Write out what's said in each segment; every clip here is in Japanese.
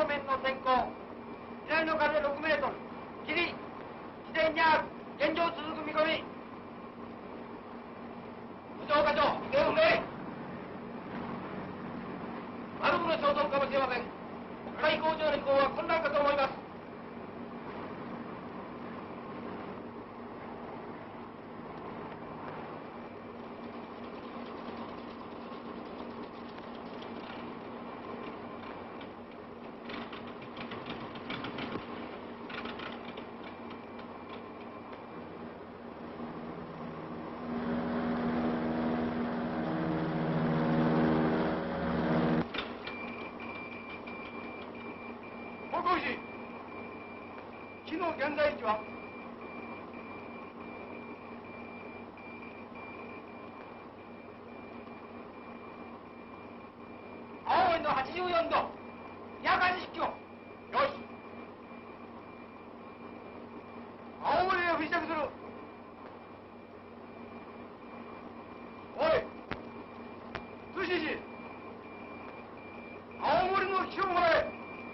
面の先行。南の風6メートル。霧、自然にある。現状続く見込み。部長課長、手を振れ。マルブの衝動かもしれません。北海工場の飛行は困難かと思います。木の現在位置は青森の84度280キロ。よし、青森へ不時着する。おい通信士、青森の気象をもらえ。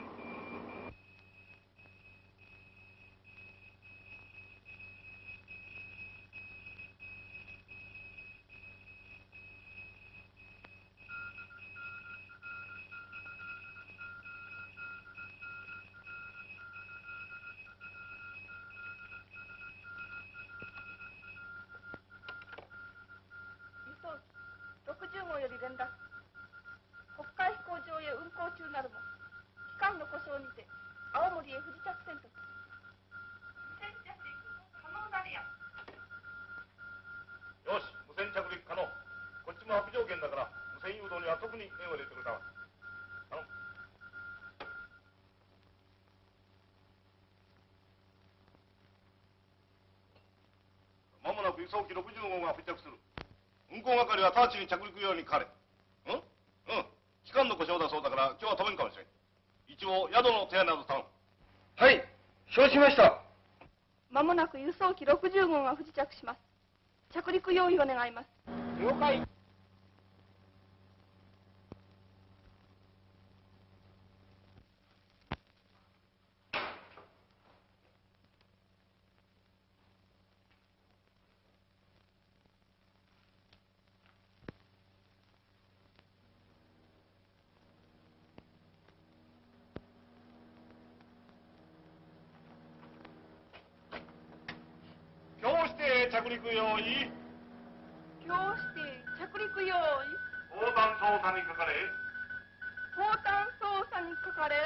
60号より連絡。北海飛行場へ運行中なるも機関の故障にて青森へ不時着せんと。 よし、無線着陸可能。こっちも悪条件だから無線誘導には特に目を入れてくれたわ。頼む。まもなく輸送機60号が不時着する。運行係は直ちに着陸用にかかれ。機関の故障だそうだから今日は飛べんかもしれん。一応宿の手配など頼む。 はい、承知しました。 まもなく輸送機60号が不時着します。着陸用意を願います。 了解。 着陸用意。 今日して着陸用意。 砲弾操作にかかれ。 砲弾操作にかかれ。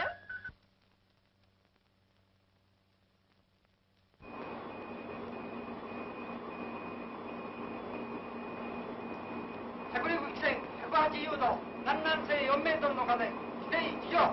着陸機線180度、南南西4メートルの風、指定以上。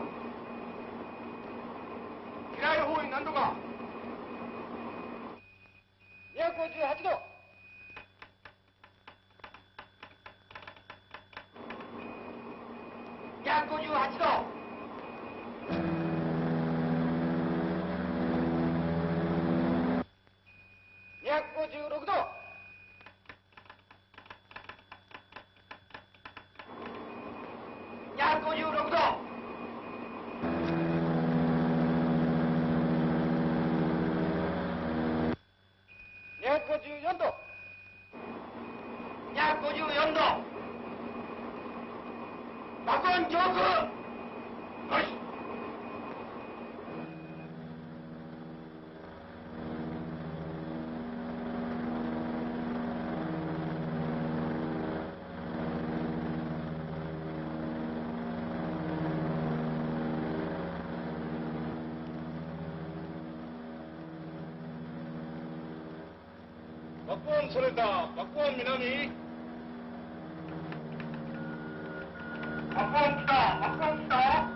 機雷方位何度か。258度。258度。256度。256度。254度。254度。爆音上空。よし。 爆音それた。爆音南。爆音来た。爆音来た。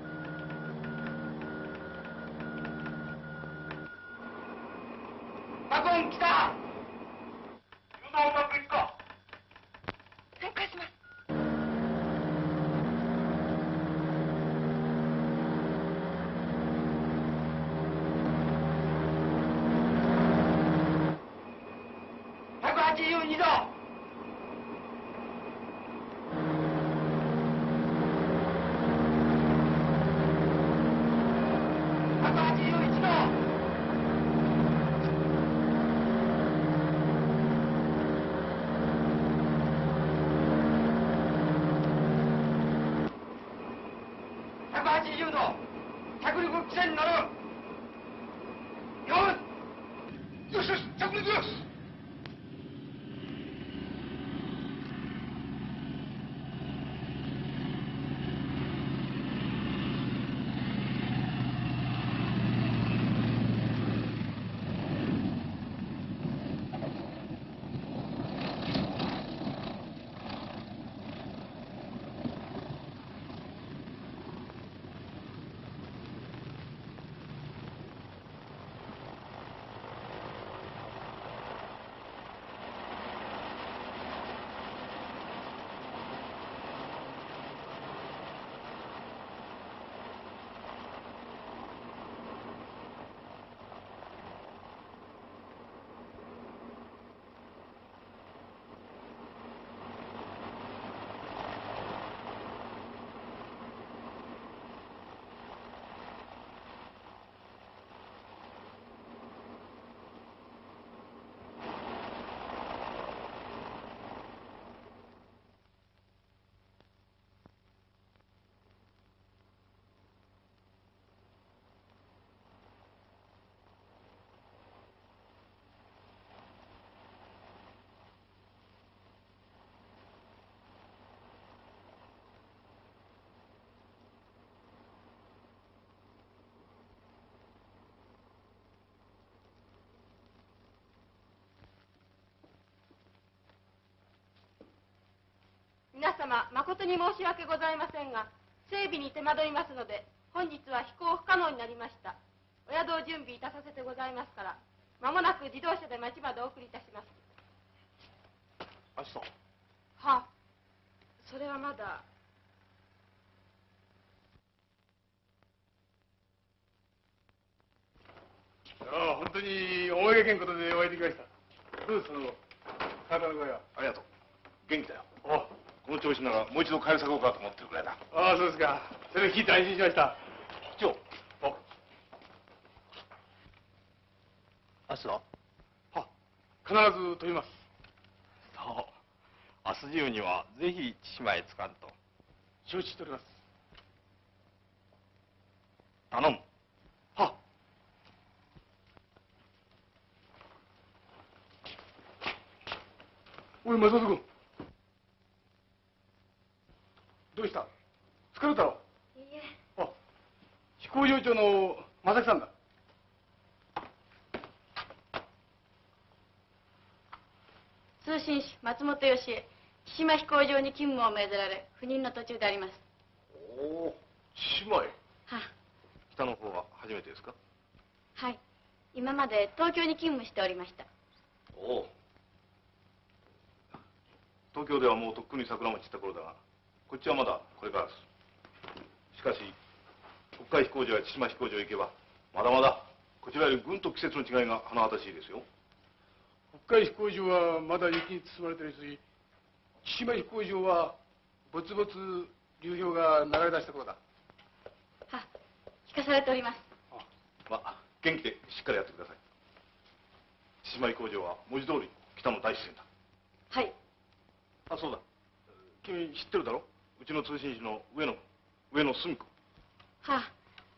爆音来た。 誘導うまくいくか。 旋回します。 182度。183 着陸規制になる。よし。 よしよし、着陸よし。 皆様誠に申し訳ございませんが、整備に手間取りますので本日は飛行不可能になりました。お宿を準備いたさせてございますから、間もなく自動車で町までお送りいたします。 あっそう。 はあ、それはまだ。 ああ、本当に思いがけんことでお会いできました。どうです、その体の具合は。 ありがとう。元気だよ。 あこの調子ならもう一度帰り咲こうかと思ってるくらいだ。 あ、そうですか。それを聞いて安心しました。 機長。 明日はは、必ず飛びます。 そう。明日中にはぜひ千島へ着かんと。 承知しております。 頼む。 は。おい、松本君。どうした？疲れたろ？ いいえ。 あ、飛行場長の正木さんだ。 通信士松本義恵、千島飛行場に勤務を命ぜられ、赴任の途中であります。 おお、千島へ。 は北の方は初めてですか？ はい。今まで東京に勤務しておりました。 おお。東京ではもうとっくに桜も散った頃だが、こっちはまだこれからです。しかし北海飛行場や千島飛行場へ行けばまだまだこちらよりぐんと季節の違いが甚だしいですよ。 北海飛行場はまだ雪に包まれているし、千島飛行場はぼつぼつ流氷が流れ出した頃だ。 は、聞かされております。 まあ元気でしっかりやってください。千島飛行場は文字通り北の大自然だ。 はい。 あ、そうだ。君知ってるだろ？うちの通信士の上野澄子。 はあ、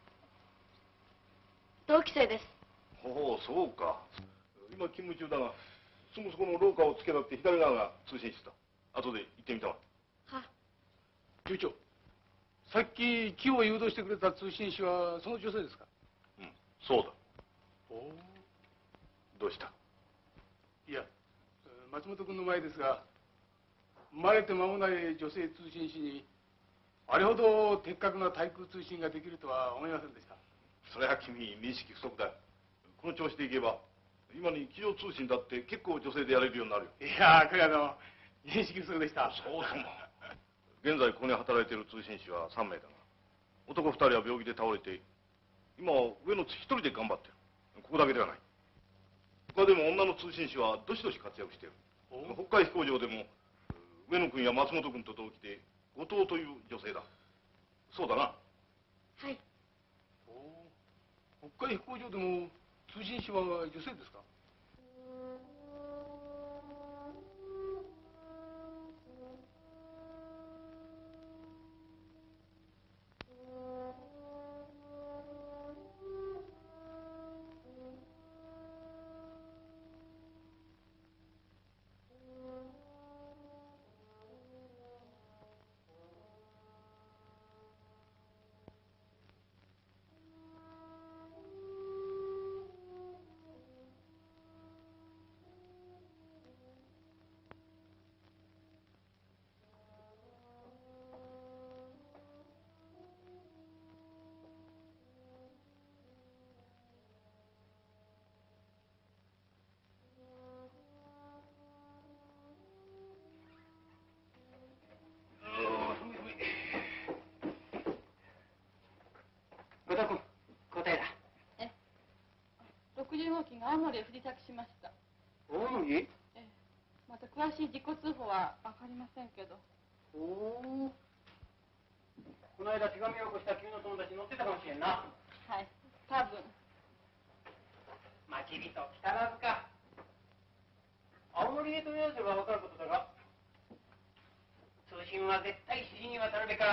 同期生です。 ほう、そうか。今勤務中だが、すぐそこの廊下を突けたって左側が通信室だ。後で行ってみたわ。 はあ、 局長、さっき木を誘導してくれた通信士はその女性ですか？ うん、そうだ。 おお。 どうした？ いや、松本君の前ですが、生まれて間もない女性通信士にあれほど的確な対空通信ができるとは思いませんでした。 それは君認識不足だよ。この調子でいけば今に機上通信だって結構女性でやれるようになるよ。 いやー、これ認識不足でした。 そうとも。現在ここに働いている通信士は3名だが、男2人は病気で倒れて今は上野1人で頑張ってる。ここだけではない。他でも女の通信士はどしどし活躍している。北海飛行場でも上野君や松本君と同期で後藤という女性だ。そうだな。 はい。 お、北海飛行場でも通信士は女性ですか？ 60号機が青森へ不時着しました。 青森？ ええ。また詳しい事故通報は分かりませんけど。 おお。この間手紙を起こした君の友達乗ってたかもしれんな。 はい、多分。 待ち人来たらずか。青森へとりあえずは分かることだが、通信は絶対指示に渡るべから。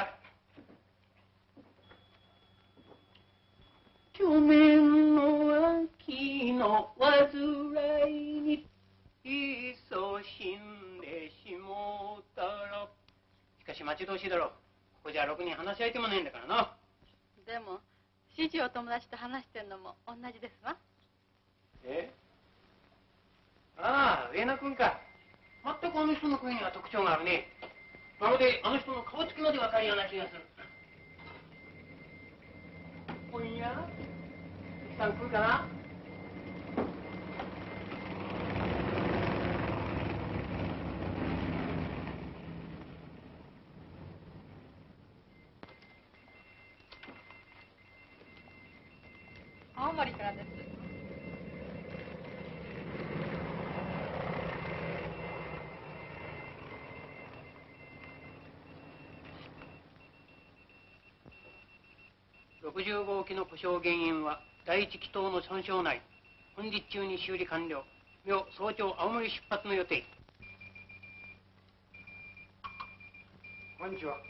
去年の秋の煩いにいっそ死んでしもうたら。しかし待ち遠しいだろう。ここじゃろくに話し相手もねえんだからな。 でも主人お友達と話してんのも同じですわ。 え？ああ、上野君か。全くあの人の声には特徴があるね。まるであの人の顔つきまでわかるような気がする。おや？さん来るかな？ 青森からです。 60号機の故障原因は第一気筒の損傷内。本日中に修理完了。明早朝青森出発の予定。 こんにちは。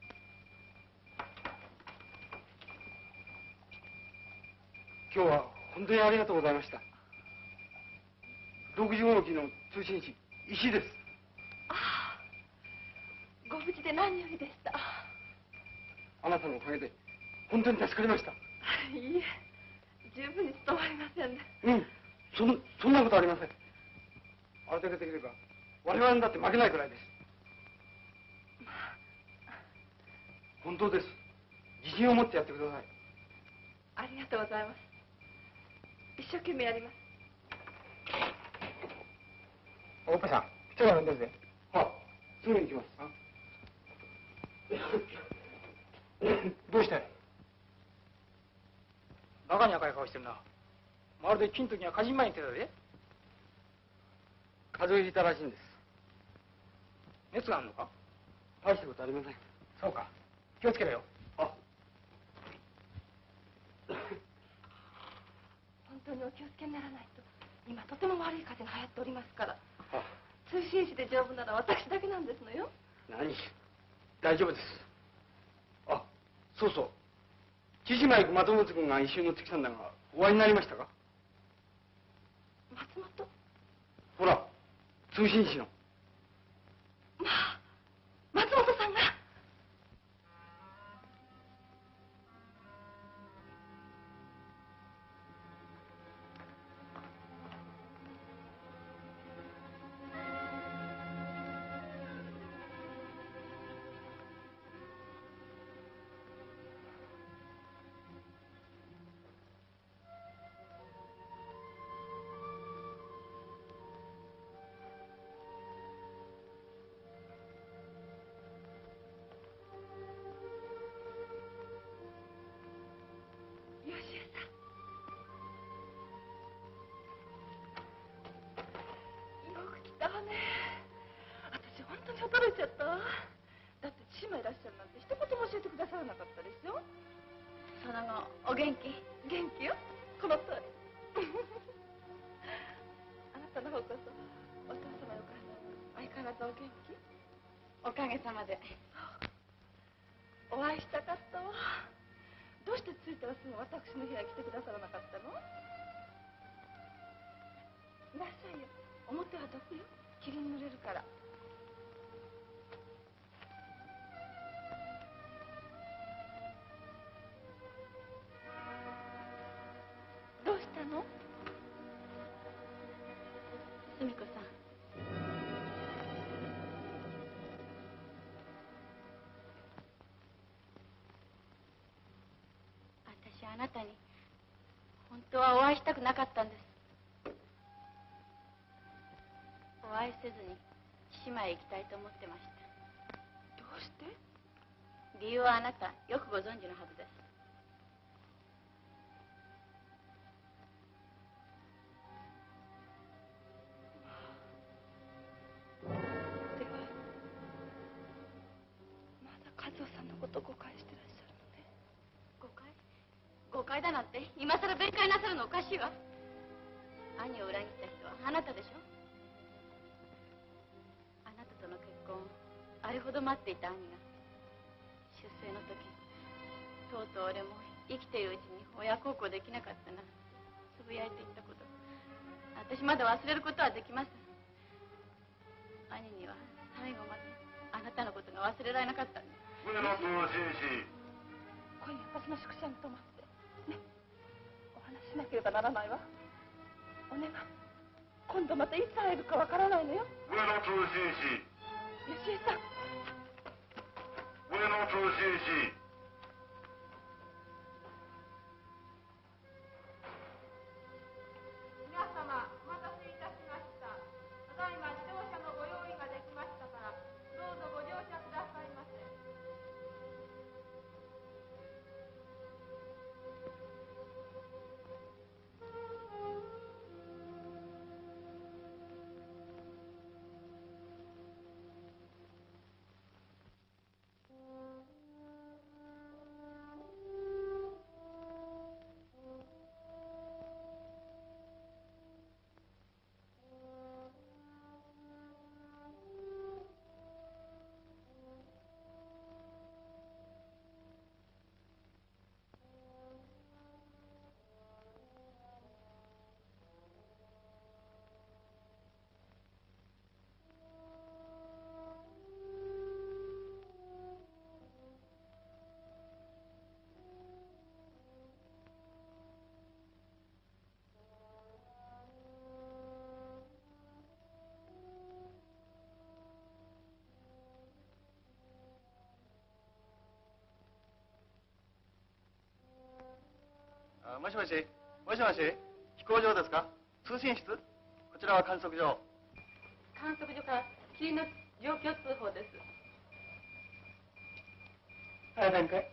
今日は本当にありがとうございました。60号機の通信士、石井です。 ああ、ご無事で何よりでした。 あなたのおかげで本当に助かりました。 いいえ、十分に務まりませんね。 そんなことありません。あれだけできれば我々だって負けないくらいです。本当です。自信を持ってやってください。 ありがとうございます。一生懸命やります。 おっぱさん、来てもらうんだぜ。はあ、すぐに行きます。どうしたい？ バカに赤い顔してるな。まるで金時には火事前に言ってたぜ。 風邪をひいたらしいんです。 熱があるのか？ 大したことありません。 そうか。気をつけろよ。 あ、 本当にお気をつけにならないと。今とても悪い風が流行っておりますから。 あ、 通信士で丈夫なら私だけなんですのよ。 何？大丈夫です。あ、そうそう。千島行く松本君が一緒に乗ってきたんだが、お会いになりましたか？ 松本？ ほら、通信士の。 まあ、松本さんが。驚いちゃったわ。だって千島いらっしゃるなんて一言も教えてくださらなかったですよ。その後お元気？元気よ、この通り。あなたの方こそお父様お母様相変わらずお元気？おかげさまで。お会いしたかったわ。どうして着いたらすぐ私の部屋へ来てくださらなかったの？いらっしゃいよ。表は毒よ。霧に濡れるから。どうしたの？すみこさん。私あなたに本当はお会いしたくなかったんです。お会いせずに千島へ行きたいと思ってました。どうして？理由はあなたよくご存知のはずです。 だなんて今さら弁解なさるのおかしいわ。兄を裏切った人はあなたでしょ。あなたとの結婚をあれほど待っていた兄が出征の時とうとう俺も生きているうちに親孝行できなかったなつぶやいていったこと、私まだ忘れることはできません。兄には最後まであなたのことが忘れられなかったんです。 上野通信士、 今夜私の宿舎に泊まってね、お話ししなければならないわ。お願い、今度またいつ会えるかわからないのよ。 上野通信士、 吉江さん、 上野通信士。 皆様お待たせいたしました。ただいま自動車のご用意ができましたからどうぞご乗車くださいませ。 もしもし、もしもし、飛行場ですか？通信室？こちらは観測所。 観測所から霧の状況通報です。 あ、何かい？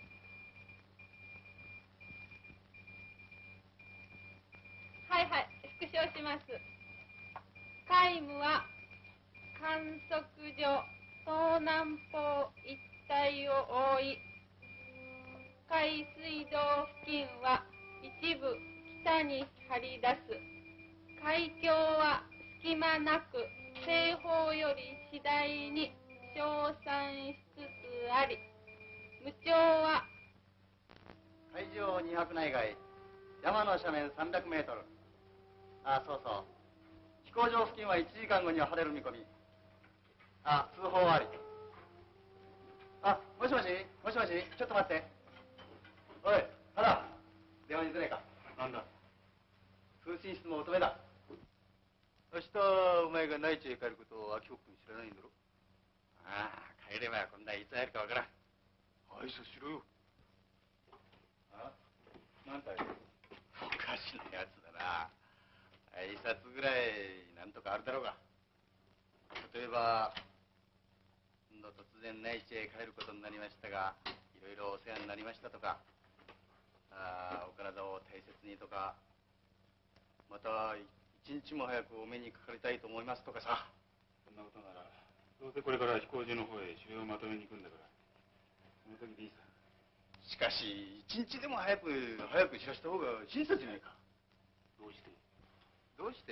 はいはい、復唱します。海務は観測所東南方一帯を覆い、海水道付近は一部北に張り出す。海峡は隙間なく西方より次第に消散しつつあり、無潮は海上200内外、山の斜面300メートル。あ、そうそう。飛行場付近は1時間後には晴れる見込み。あ、通報あり。あ、もしもし、もしもし、ちょっと待って。おい、原、電話に出ないか。 なんだ。 通信室の乙女だ。 明日お前が内地へ帰ることを秋穂君知らないんだろ。 ああ、帰れば今度はいつ会えるかわからん。 愛想しろよ。 あ、なんだよ。おかしなやつだな。挨拶ぐらいなんとかあるだろうが。例えば今度突然内地へ帰ることになりましたが、いろいろお世話になりましたとか、お体を大切にとか、また一日も早くお目にかかりたいと思いますとかさ。 そんなことならどうせこれから飛行場の方へ指令をまとめに行くんだから、その時でいいさ。 しかし一日でも早く知らせた方が親切じゃないか。 どうして？ どうして？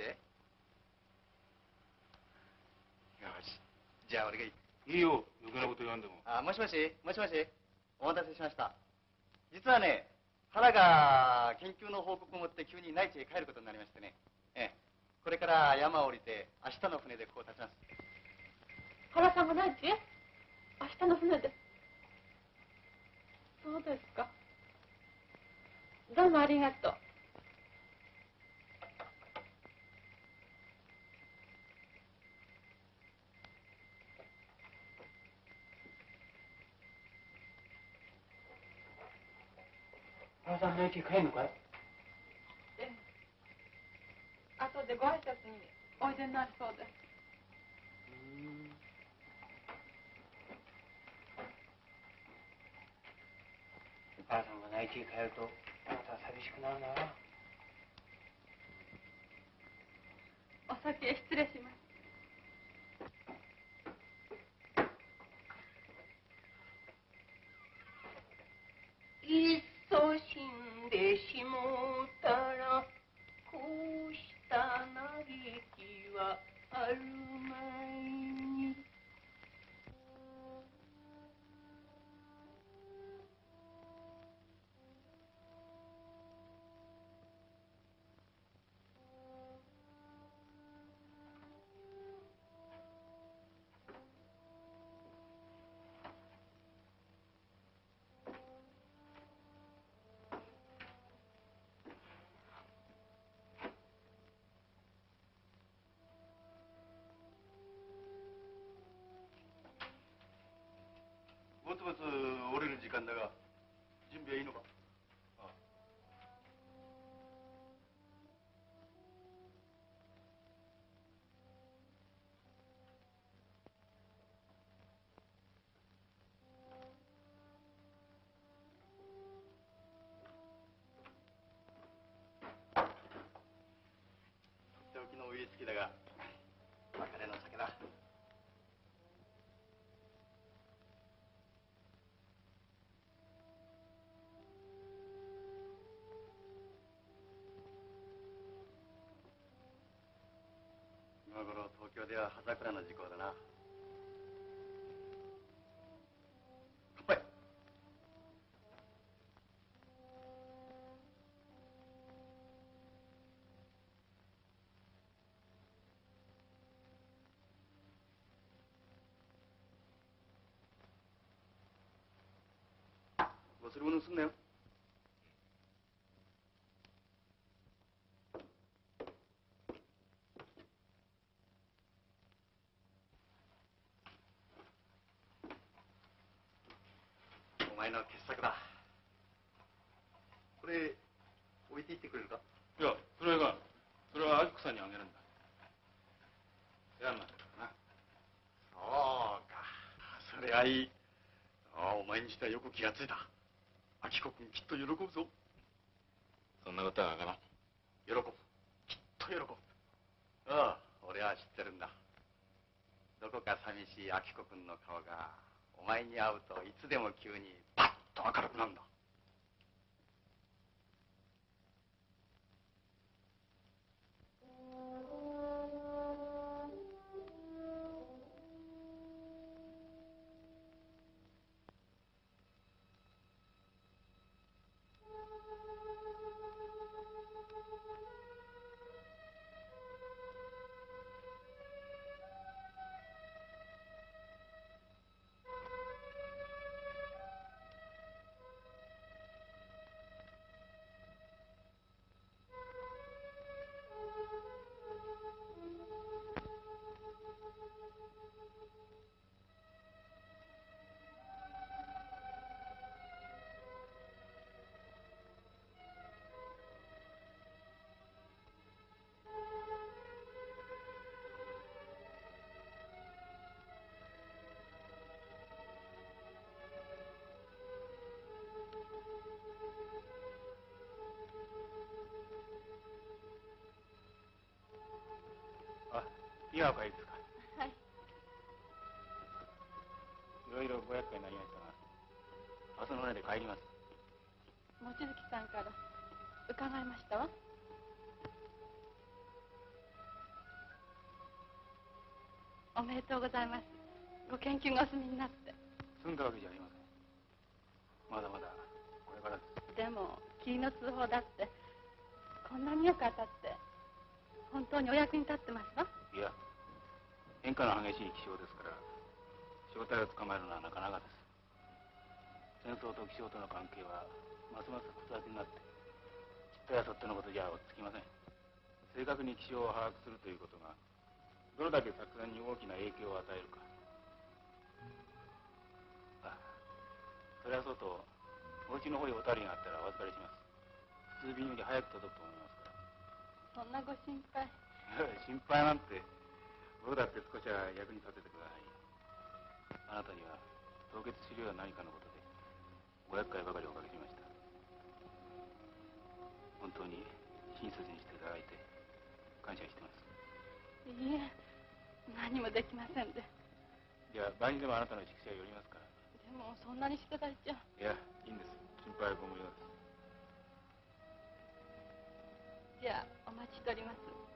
よし、じゃあ俺が行く。 いいよ、余計なこと言わんでも。 もしもし、もしもし、お待たせしました。実はね、原が研究の報告を持って急に内地へ帰ることになりましてね。これから山を降りて明日の船でここを立ちます。 原さんが内地へ？明日の船で。そうですか。どうもありがとう。 原さん内地へ帰んのかい？ 後でご挨拶においでになるそうです。 お母さんが内地へ帰るとあなたは寂しくなるな。 お先へ失礼します。 いっそ死んでの頃東京では葉桜の時効だな。乾杯。忘れ物すんなよ。お前の傑作だ。これ置いていってくれるか？ いや、それがそれは明子さんにあげるんだ。世話になってるな。 そうか、それはいい。ああ、お前にしてはよく気がついた。明子君きっと喜ぶぞ。 そんなことはわからん。 喜ぶ、きっと喜ぶ。ああ、俺は知ってるんだ。どこか寂しい明子君の顔がお前に会うといつでも急にパッと明るくなるんだ。 あ、今お帰りですか。 はい。 いろいろご厄介になりましたが、明日の船で帰ります。 望月さんから伺いましたわ。おめでとうございます。ご研究がお済みになって。 済んだわけじゃありません。まだまだこれからです。 でも霧の通報だってこんなによく当たって本当にお役に立ってますわ。 いや、変化の激しい気象ですから正体を捕まえるのはなかなかです。戦争と気象との関係はますます複雑になってちっとやそっとのことじゃ落ち着きません。正確に気象を把握するということがどれだけ作戦に大きな影響を与えるか。あ、それはそうとお家の方におたりがあったらお預かりします。普通便より早く届くと思いますから。 そんなご心配。 心配なんて僕だって少しは役に立ててください。あなたには凍結資料や何かのことでご厄介ばかりおかけしました。本当に親切にしていただいて感謝してます。 いいえ、何もできませんで。 じゃあ晩にでもあなたの畜生を寄りますから。 でもそんなにしていただいちゃ。 いや、いいんです。心配はご無用です。 じゃあお待ちしております。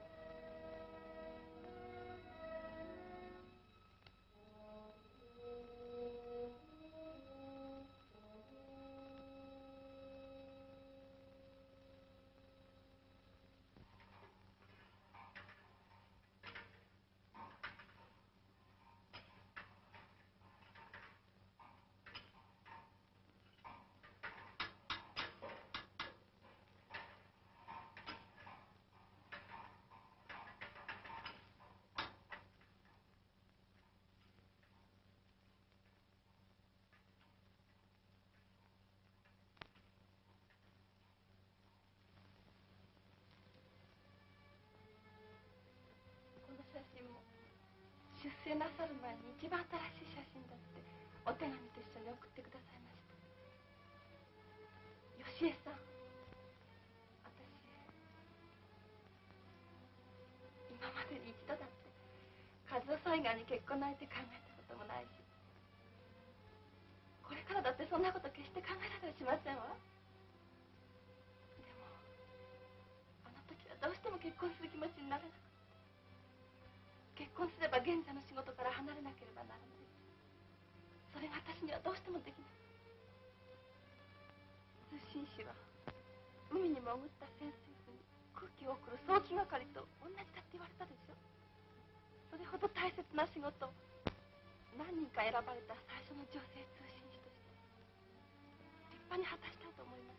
写真も出征なさる前に一番新しい写真だってお手紙と一緒に送ってくださいました。吉江さん、私今までに一度だって和夫さん以外に結婚の相手考えたこともないし、これからだってそんなこと決して考えられはしませんわ。でもあの時はどうしても結婚する気持ちになれなくて、 現在の仕事から離れなければならない。それが私にはどうしてもできない。通信士は海に潜った潜水夫に空気を送る送気係と同じだって言われたでしょ。それほど大切な仕事を何人か選ばれた最初の女性通信士として立派に果たしたいと思いました。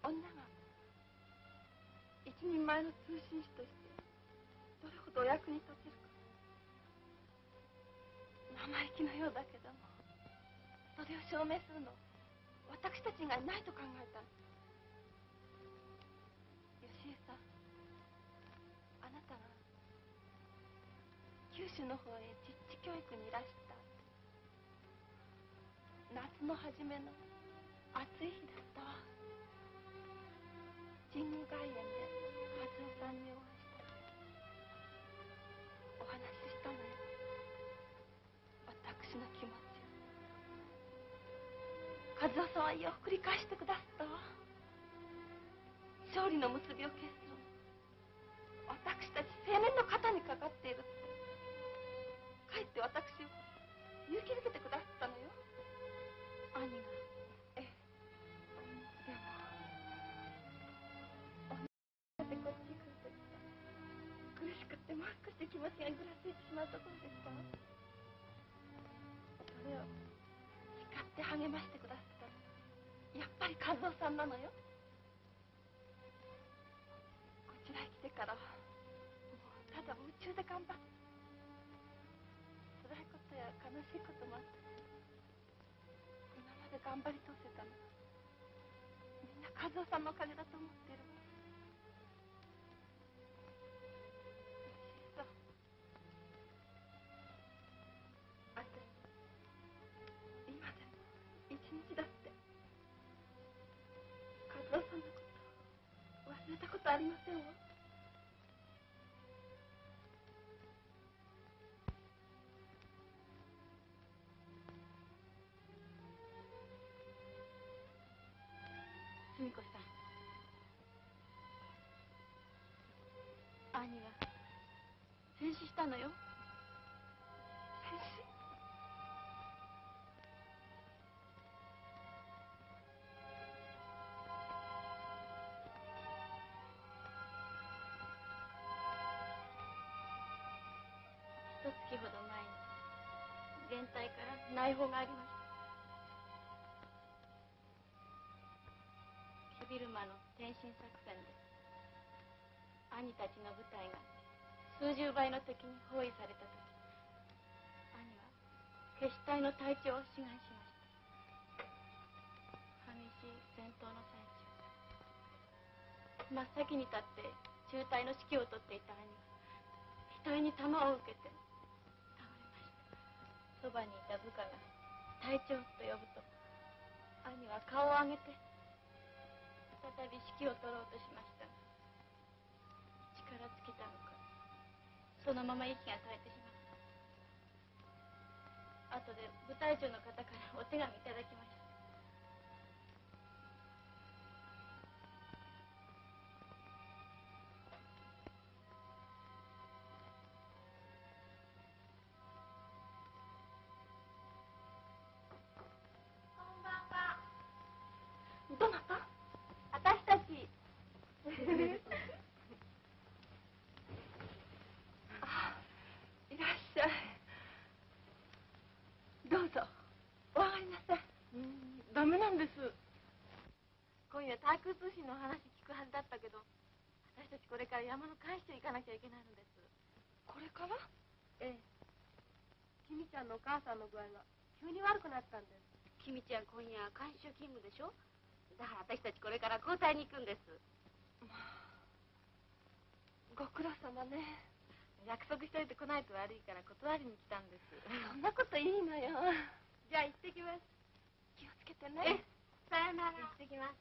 女が一人前の通信士としてどれほどお役に立てるか、生意気のようだけどもそれを証明するの私たちがいないと考えたの。吉江さん、あなたが九州の方へ実地教育にいらした夏の初めの暑い日だったわ。神宮外苑で和夫さんにお会いしたお話ししたのよ、私の気持ちを。和夫さんはよく理解してくださったわ。勝利の結びを決するの私たち青年の肩にかかっているって、かえって私を勇気づけてくださったのよ。兄が。ええ。でも女でこっちに来るときは苦しくってもう少しで気持ちがぐらついてしまうところでしたわ。それを叱って励ましてくださったのやっぱり和夫さんなのよ。こちらへ来てからはもうただ夢中で頑張って、辛いことや悲しいこともあって今まで頑張り通せたのみんな和夫さんのおかげだと思っているわ。そう、私今でも一日だって和夫さんのこと忘れたことありませんわ。 澄子さん、兄が戦死したのよ。 戦死？ 一月ほど前に連隊から内報がありました。ケビルマの転進作戦で兄たちの部隊が数十倍の敵に包囲された時、兄は決死隊の隊長を志願しました。激しい戦闘の最中、真っ先に立って中隊の指揮を執っていた兄は額に弾を受けて倒れました。そばにいた部下が隊長と呼ぶと兄は顔を上げて再び指揮を取ろうとしましたが、力尽きたのかそのまま息が絶えてしまった。後で部隊長の方からお手紙いただきました。 どなた？ 私たちあ、いらっしゃい。どうぞお上がりなさい。 ダメなんです。今夜対空通信の話聞くはずだったけど、私たちこれから山の監視所行かなきゃいけないのです。 これから？ ええ。君ちゃんのお母さんの具合が急に悪くなったんです。君ちゃん今夜監視所勤務でしょ。だから私たちこれから交代に行くんです。 まあ、ご苦労様ね。 約束しといて来ないと悪いから断りに来たんです。 そんなこといいのよ。 じゃあ行ってきます。 気をつけてね。 さよなら。行ってきます。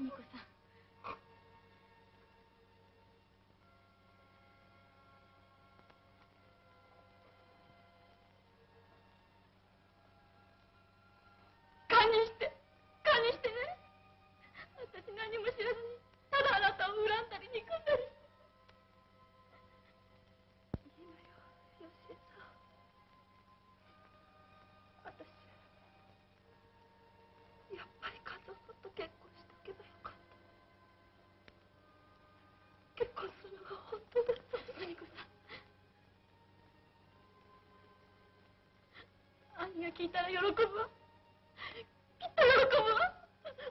ニコさん。堪忍してね。私何も知らずに、ただあなたを恨んだり憎んだりして。いいのよ、よしえさん。私、やっぱり和夫さんと結婚しておけばよかった。結婚するのが本当だった。マニコさん。兄が聞いたら喜ぶわ。きっと喜ぶわ。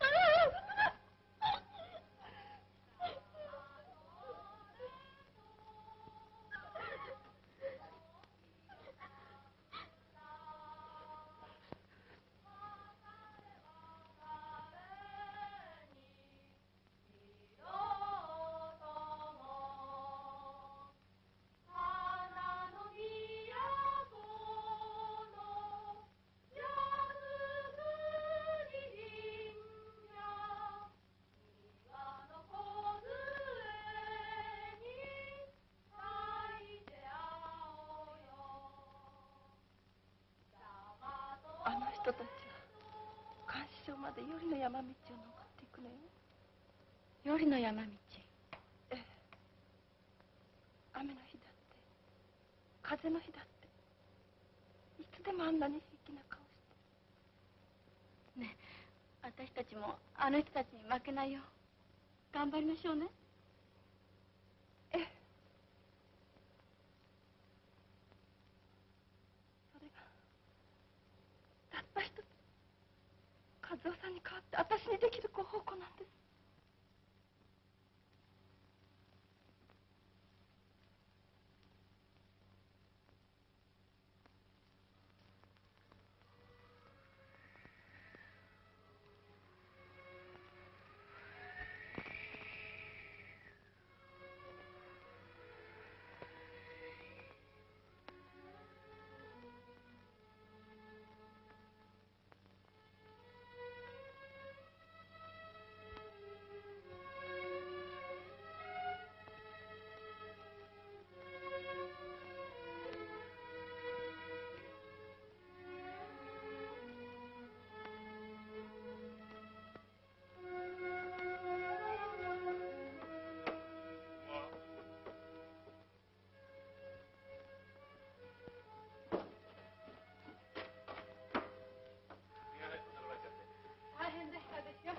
あの人たちは監視所までよりの山道を登っていくのよ。よりの山道。ええ。雨の日だって風の日だっていつでもあんなに平気な顔してねえ、私たちもあの人たちに負けないよう頑張りましょうね。ええ。それがたった一つ和夫さんに代わって私にできるご奉公なんです。大変でしたでしょ。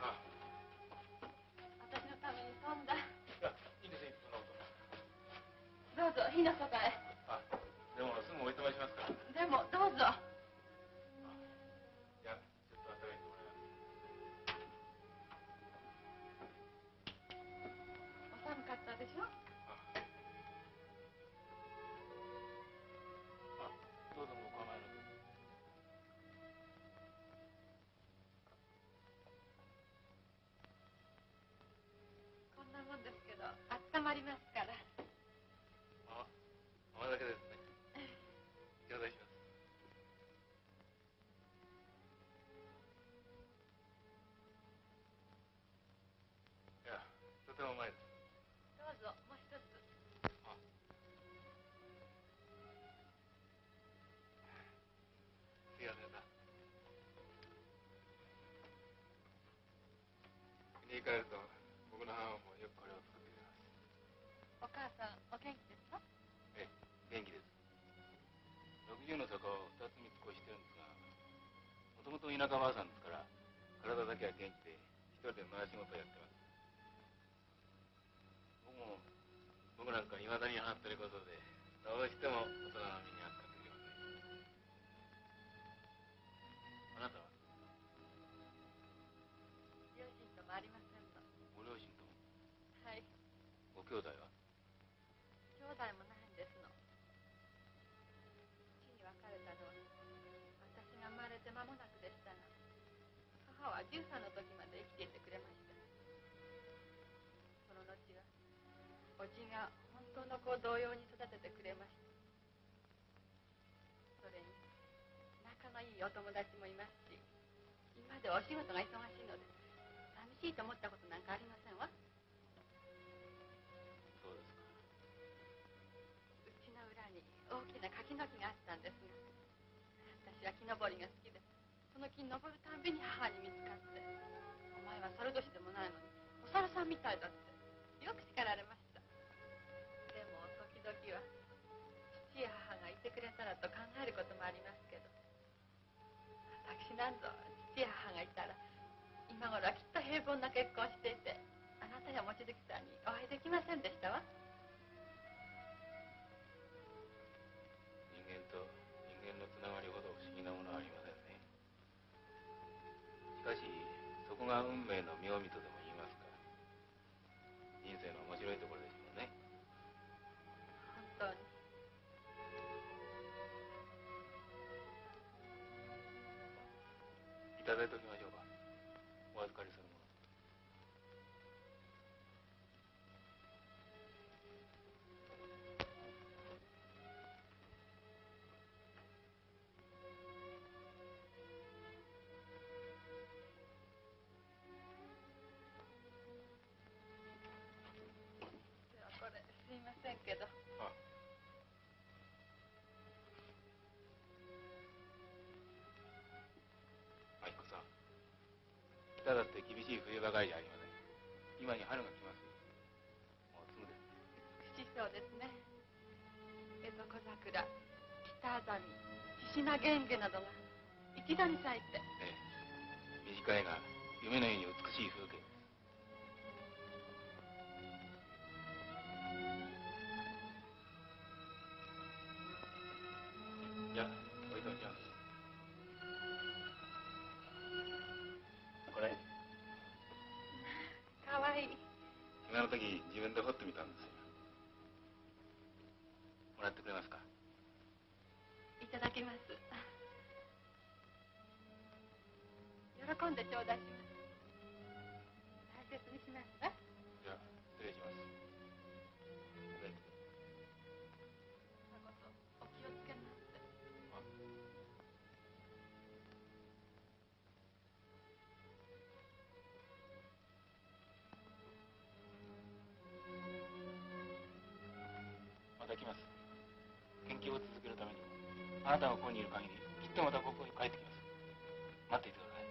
私のために飛んだ。 いや、いいんですよ、そんなこと。 どうぞ火のそばへ。 あ、でもすぐおいとましますから。 でもどうぞ。 いや、ちょっと温めてもらいます。 お寒かったでしょ。 どうぞお構いなく。 こんなもんですけど温まりますから。 甘酒ですね。頂戴します。いや、とてもうまいです。 どうぞもう一つ。 すいませんな。国に帰ると僕の母もよくこれを作ってくれます。 お母さんお元気ですか。 ええ、元気です。60の坂を2つ3つ越してるんですが、もともと田舎ばあさんですから体だけは元気で一人で回し事をやってます。僕なんかいまだに母ってることでどうしても大人の身に扱ってくれません。あなたは両親ともありませんの。 ご両親とも。 はい。 ご兄弟は。 兄弟もないんですの。父に別れたのは私が生まれて間もなくでしたが、母は13の時まで生きていてくれました。その後はおじが本当の子を同様に育ててくれました。それに仲のいいお友達もいますし、今ではお仕事が忙しいので寂しいと思ったことなんかありませんわ。 そうですか。 うちの裏に大きな柿の木があったんですが、私は木登りが好きで、その木に登るたんびに母に見つかって、お前は猿年でもないのにお猿さんみたいだってよく叱られました。でも時々は父や母がいてくれたらと考えることもありますけど、私なんぞ父や母がいたら今頃はきっと平凡な結婚をしていて、あなたや望月さんにお会いできませんでしたわ。 人間と人間のつながりほど不思議なものはありませんね。しかしそこが運命の妙味とでも言いますか、人生の面白いところでしょうね。 本当に。 いただいておきましょうか。お預かりするもの。 ではこれすいませんけど。 あ、明子さん、北だって厳しい冬ばかりじゃありません。今に春が来ます。もうすぐです。 しそうですね。江戸小桜、北あざみ、獅子名源華などが一度に咲いて。 ええ、短いが夢のように美しい風景です。じゃあ置いておきます。これかわいい。 今の時自分で彫ってみたんですよ。もらってくれますか？ いただきます。喜んで頂戴します。大切にしますわ。 じゃあ失礼します。お元気で。 まことお気をつけなさって。 あ、また来ます。研究を続けるためにも、あなたがここにいる限りきっとまたここに帰ってきます。待っていてください。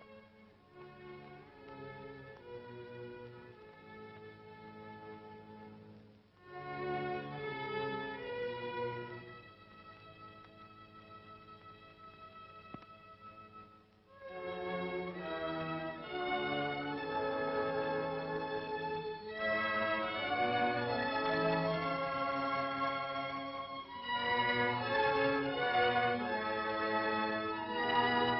お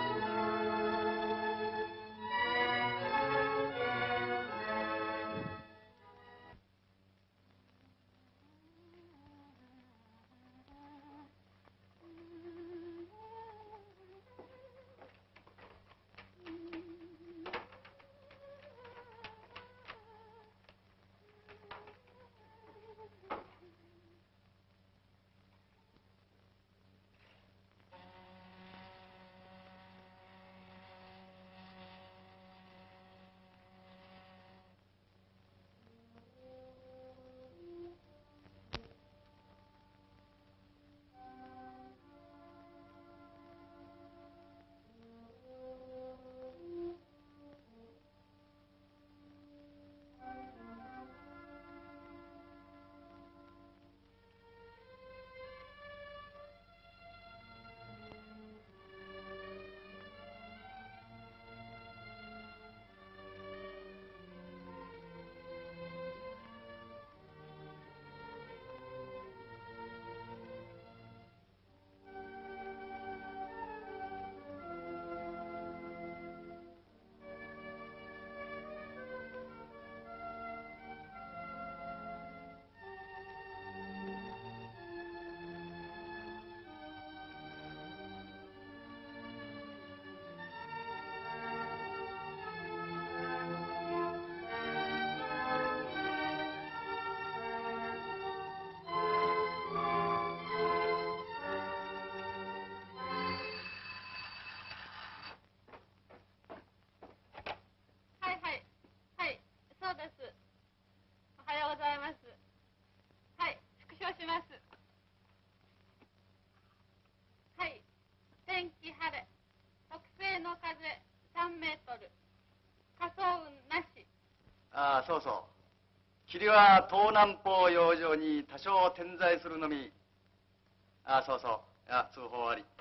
取る。仮想運なし。 ああ、そうそう。霧は東南方洋上に多少点在するのみ。ああ、そうそう。いや、通報あり。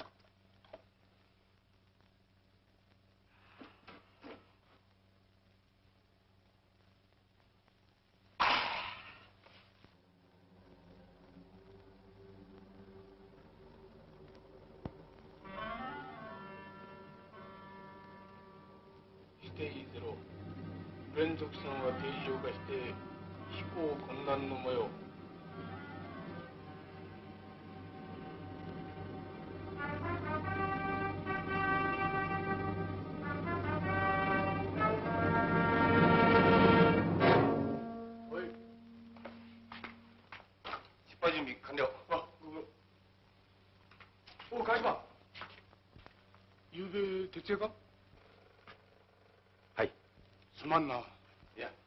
ステージ0、連続線は定常化して飛行困難の模様。 おい。失敗準備完了。あ、ご苦労。おう、川島。 ゆうべ徹夜か？ はい。 すまんな。 いや。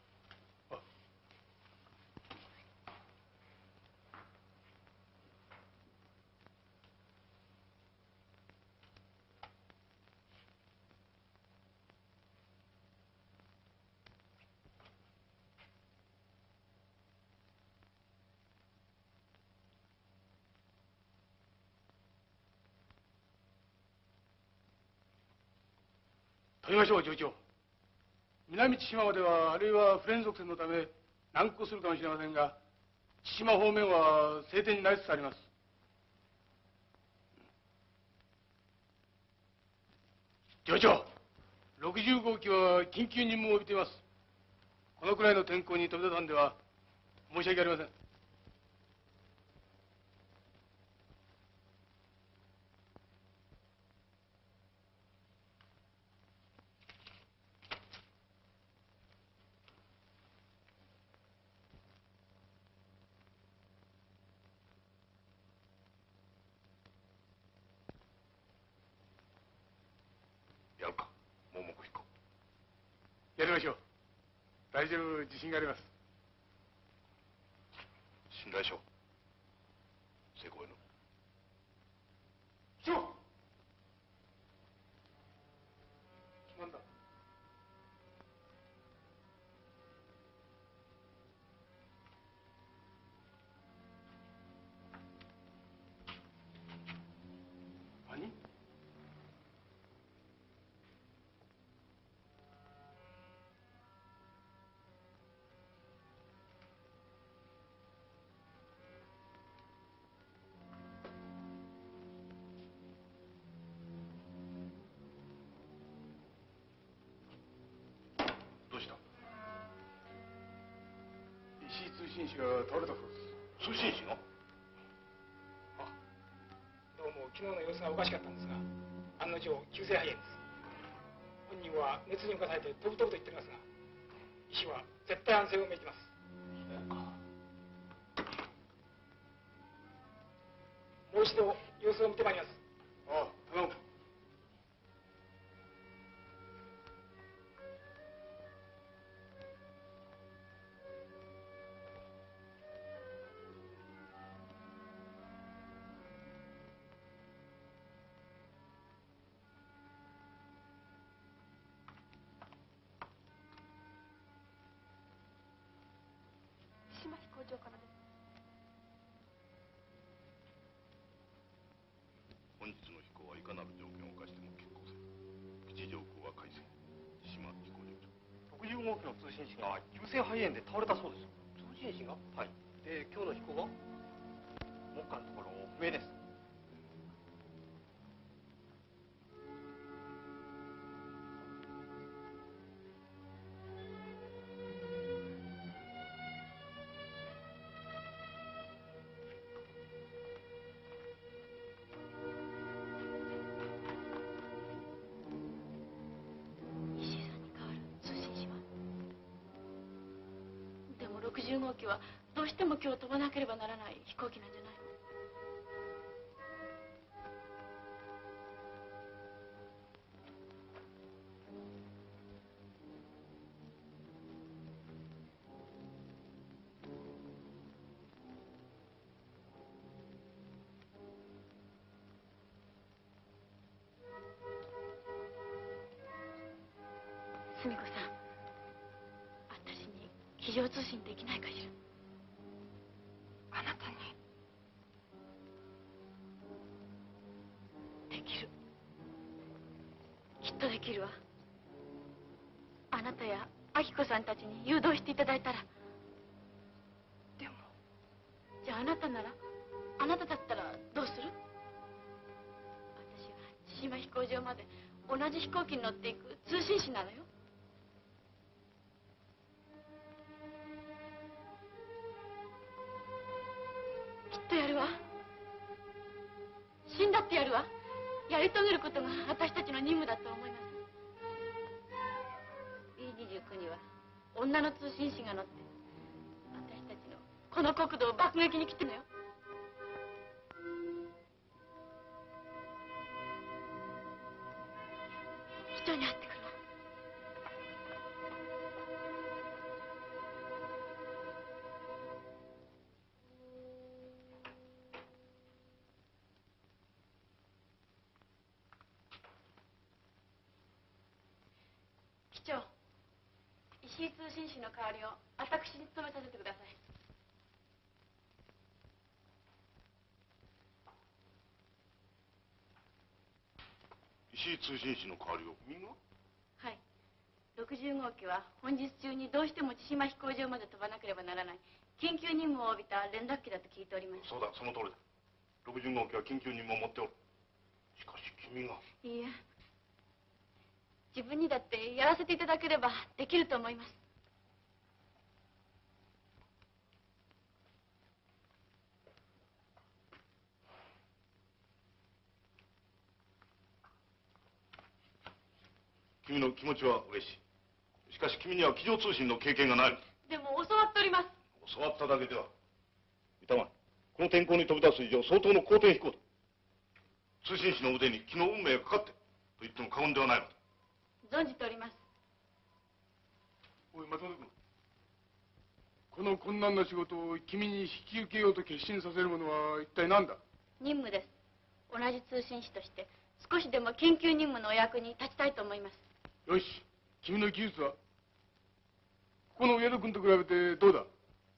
止めましょう、上長。南千島までは、あるいは不連続線のため難航するかもしれませんが、千島方面は晴天になりつつあります。上長、60号機は緊急任務を帯びています。このくらいの天候に飛び出たんでは申し訳ありません。 やるか、盲目飛行。 やりましょう。大丈夫、自信があります。 信頼しよう。成功への。 しろ。なんだ。何？ どうした？ 石井通信士が倒れたそうです。 通信士が？ どうも昨日の様子がおかしかったんですが、案の定急性肺炎です。本人は熱に浮かされて飛ぶ飛ぶと言っておりますが、医師は絶対安静を命じます。 そうか。 もう一度様子を見てまいります。 ああ、頼む。 島飛行場からです。 本日の飛行はいかなる条件を課しても結構せん。基地上空は快晴。島飛行場長。 60号機の通信士が急性肺炎で倒れたそうです。通信士が？はい。で、今日の飛行は？目下のところ不明です。 石井さんに代わる通信士は。でも60号機はどうしても今日飛ばなければならない飛行機なんじゃないの？ すみ子さん、私に非常通信できないかしら。あなたにできる。きっとできるわ。あなたや明子さんたちに誘導していただいたら。でもじゃああなたなら、あなただったらどうする？私は千島飛行場まで同じ飛行機に乗っていく通信士なのよ。きっとやるわ。死んだってやるわ。やり遂げることが私たちの任務だと思います。B29 には女の通信士が乗って私たちのこの国土を爆撃に来てるのよ。人に会ってくるわ。機長、石井通信士の代わりを私に務めさせてください。 石井通信士の代わりを君が？ はい。60号機は本日中にどうしても千島飛行場まで飛ばなければならない緊急任務を帯びた連絡機だと聞いております。 そうだ、その通りだ。60号機は緊急任務を持っておる。しかし君が。 いいえ、自分にだってやらせていただければできると思います。 君の気持ちは嬉しい。しかし君には機上通信の経験がない。 でも教わっております。 教わっただけでは。板前、この天候に飛び出す以上相当の後天飛行だ。通信士の腕に気の運命がかかってと言っても過言ではないのだ。 存じております。 おい松本君、この困難な仕事を君に引き受けようと決心させるものは一体何だ？ 任務です。同じ通信士として少しでも緊急任務のお役に立ちたいと思います。 よし、君の技術はここの上野君と比べてどうだ？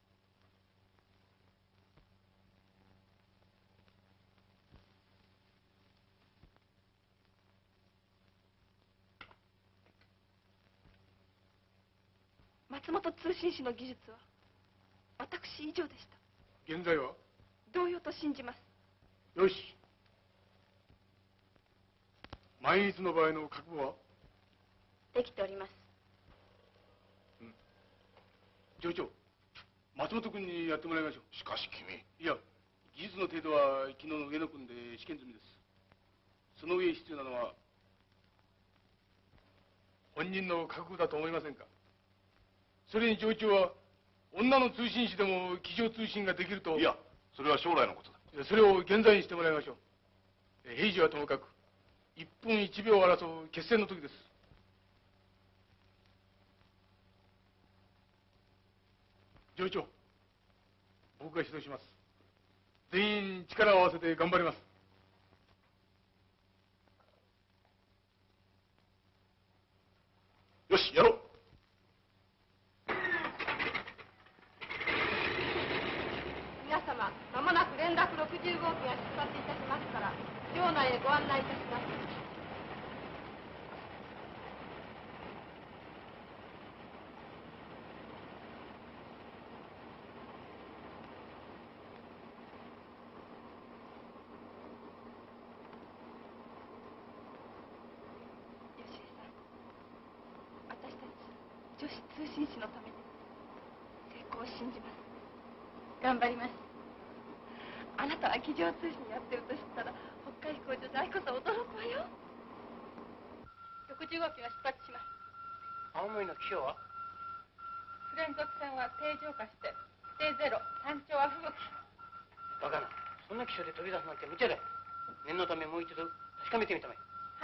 松本通信士の技術は私以上でした。 現在は？ 同様と信じます。 よし、万一の場合の覚悟は？ できております。 上長、松本君にやってもらいましょう。 しかし君。 いや、技術の程度は昨日の上野君で試験済みです。その上必要なのは本人の覚悟だと思いませんか？それに上長は女の通信士でも机上通信ができると。 いや、それは将来のことだ。 それを現在にしてもらいましょう。平時はともかく1分1秒を争う決戦の時です。上長、僕が指導します。全員力を合わせて頑張ります。 よし、やろう。 皆様、まもなく連絡60号機が出発いたしますから場内へご案内いたします。 女子通信士のために成功を信じます。頑張ります。あなたは机上通信やってると知ったら北海飛行場で愛子さん驚くわよ。 60号機が出発します。 青森の気象は？ 不連続線は定常化して指定ゼロ、山頂は吹雪。 バカな、そんな気象で飛び出すなんて無茶だよ。念のためもう一度確かめてみたまえ。 はい。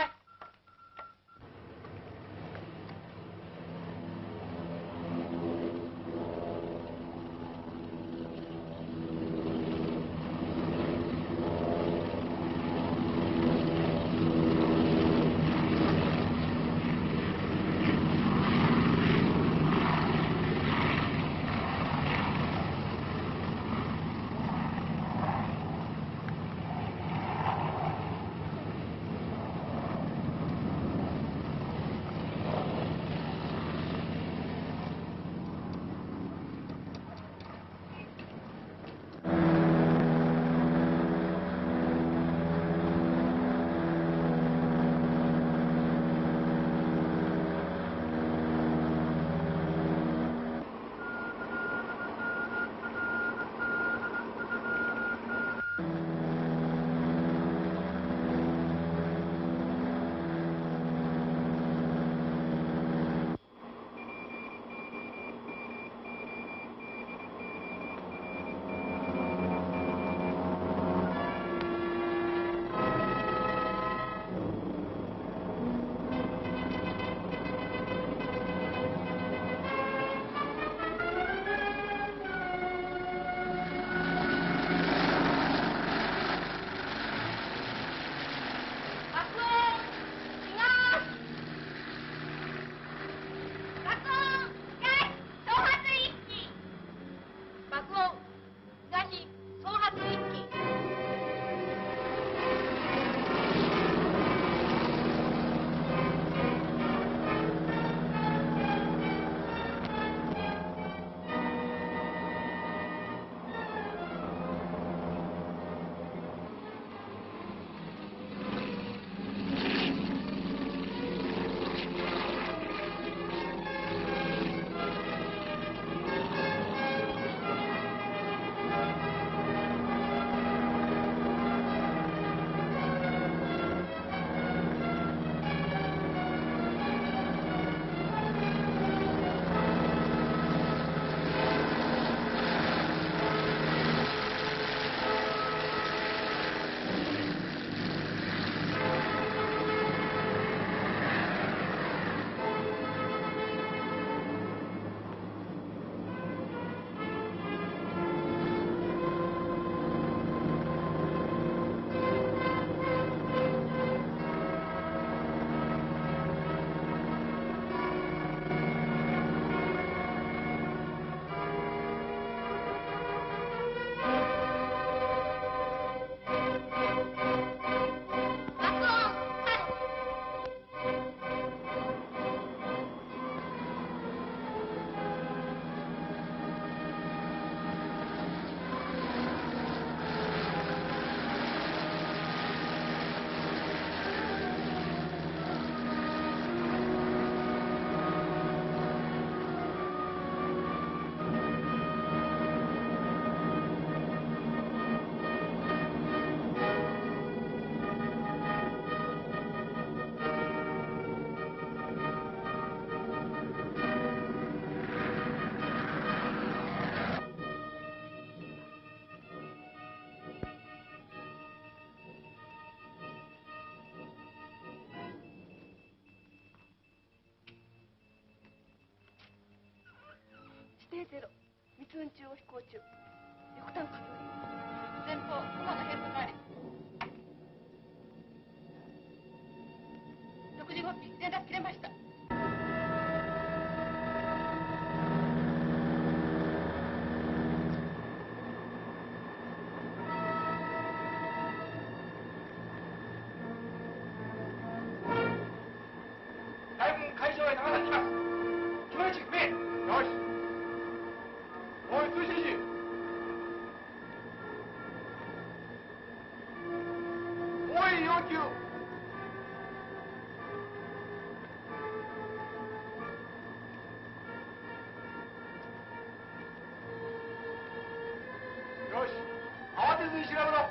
0密運中を飛行中横田海より前方駒のヘッド回り6時5機連絡切れました。 大軍海上へ流されています。日の位置不明。よし。おい、通信士。おい、要求。よし。慌てずに調べろ。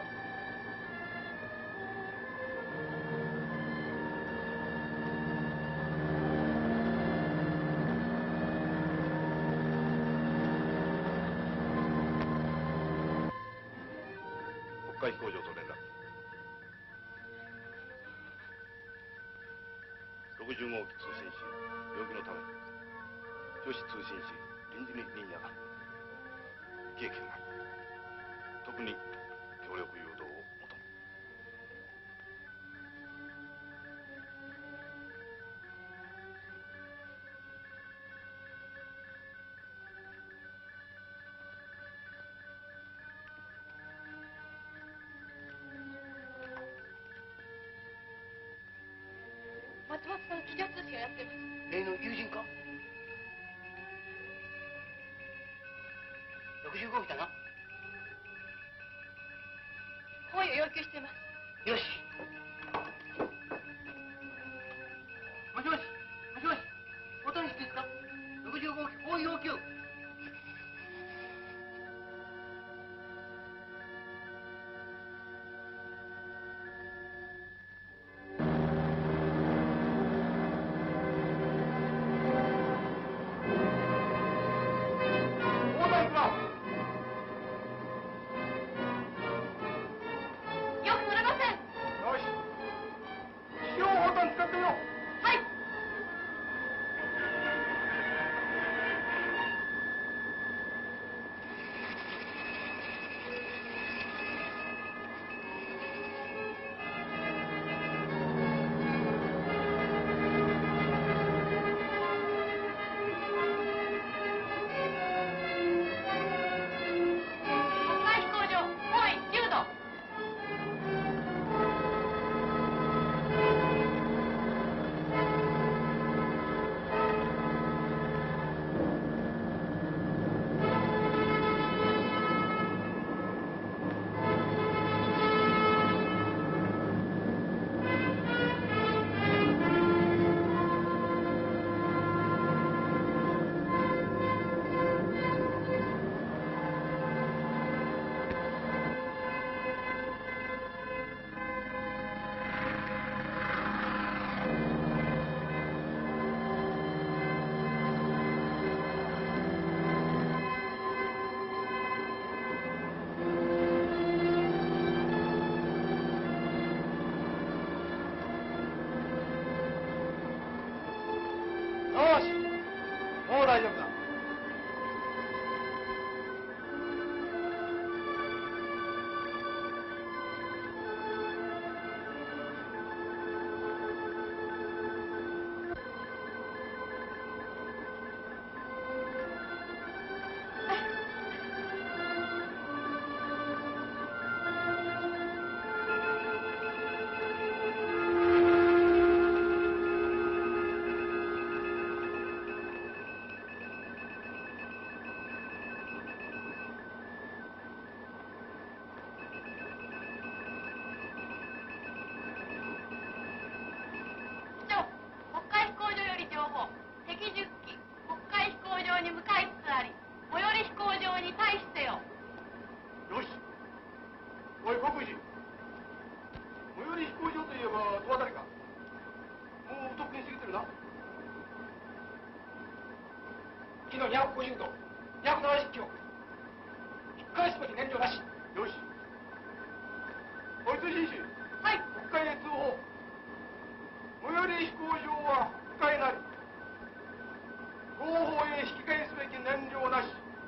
北海飛行場と連絡。60号機通信士、病気のため、女子通信士、臨時に任夜間、利益がない。特に協力誘導を求む。 松本さん、機上通信をやってます。 例の友人か？65機だな。 包囲を要求しています。 よし。もしもし、もしもし、大谷氏ですか？65機包囲要求。 大丈夫だ。 昨日250度、270キロ。1回すべき燃料なし。 よし。おい、通信士。 はい。 北海へ通報。最寄り飛行場は北海なり。後方へ引き返すべき燃料なし。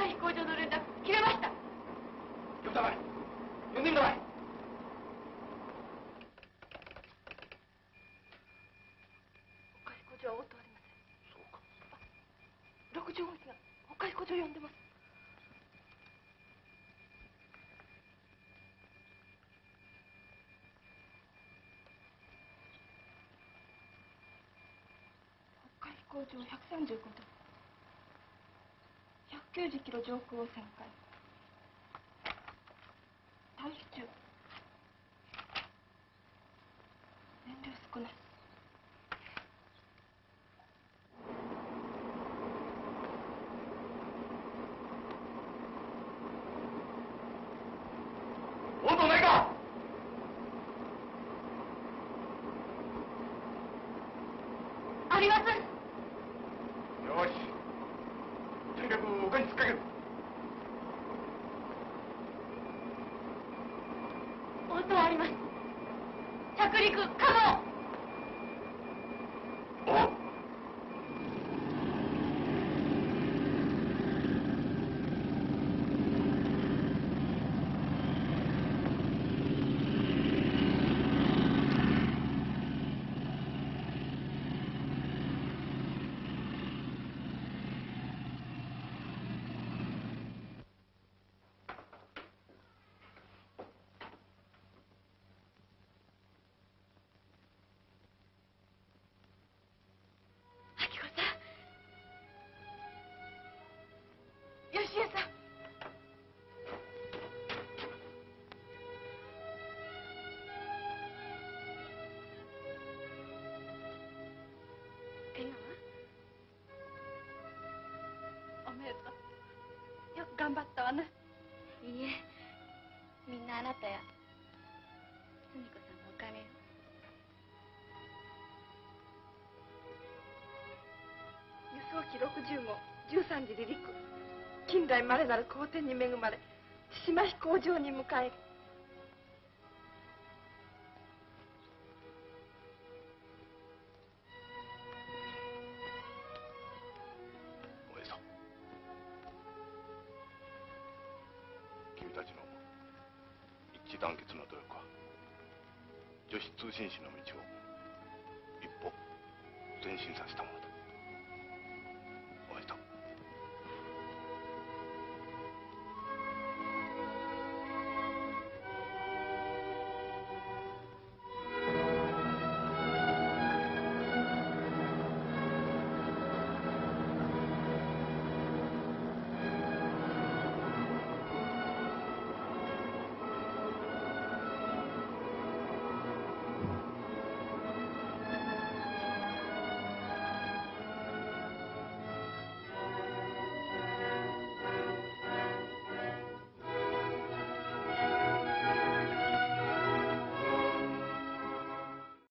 飛行場の連絡切れました。 呼んだまい。呼んでみたまい。 北海飛行場は応答ありません。 そうか。 六条口が北海飛行場呼んでます。北海飛行場135度。190キロ上空を旋回。退避中。燃料少ない。 応答ないか。 あります。 よし。とにかく丘に突っかける。 応答あります。着陸可能。 おう。 吉江さん。笑顔？おめでとう。よく頑張ったわね。いいえ、みんなあなたや澄子さんのおかげよ。輸送機60号13時離陸。近代まれなる好天に恵まれ千島飛行場に迎える。 おめでとう。君たちの一致団結の努力は女子通信士の道を一歩前進させたものだ。